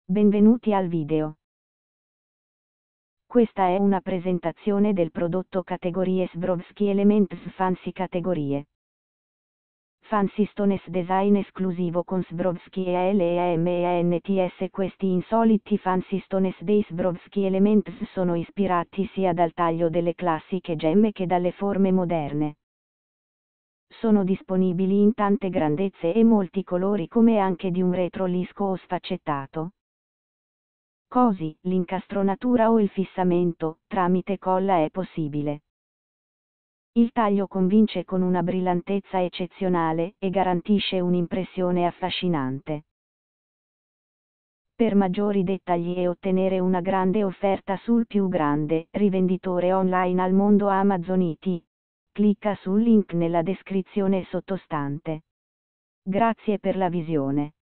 Benvenuti al video. Questa è una presentazione del prodotto categorie Swarovski Elements Fancy categorie. Fancy Stones design esclusivo con Swarovski ELEMENTS. Questi insoliti Fancy Stones dei Swarovski Elements sono ispirati sia dal taglio delle classiche gemme che dalle forme moderne. Sono disponibili in tante grandezze e molti colori, come anche di un retro lisco o sfaccettato. Così, l'incastronatura o il fissamento, tramite colla, è possibile. Il taglio convince con una brillantezza eccezionale, e garantisce un'impressione affascinante. Per maggiori dettagli e ottenere una grande offerta sul più grande rivenditore online al mondo Amazon IT, clicca sul link nella descrizione sottostante. Grazie per la visione.